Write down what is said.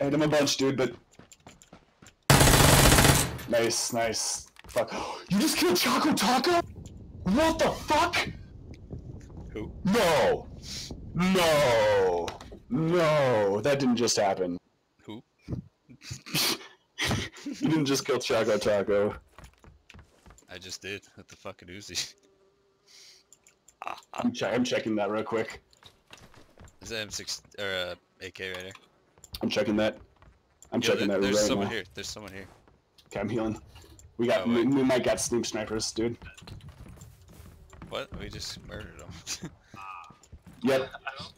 hit him a bunch, dude, but... Nice, nice. Fuck. You just killed ChocoTaco? What the fuck? Who? No! No! No! That didn't just happen. Who? You didn't just kill ChocoTaco. I just did with the fucking Uzi. I'm checking that real quick. Is that M6 or AK right here? I'm checking that. I'm checking that right now. There's someone here. There's someone here. Okay, I'm healing. We got. We might got sneak snipers, dude. What? We just murdered them. Yep.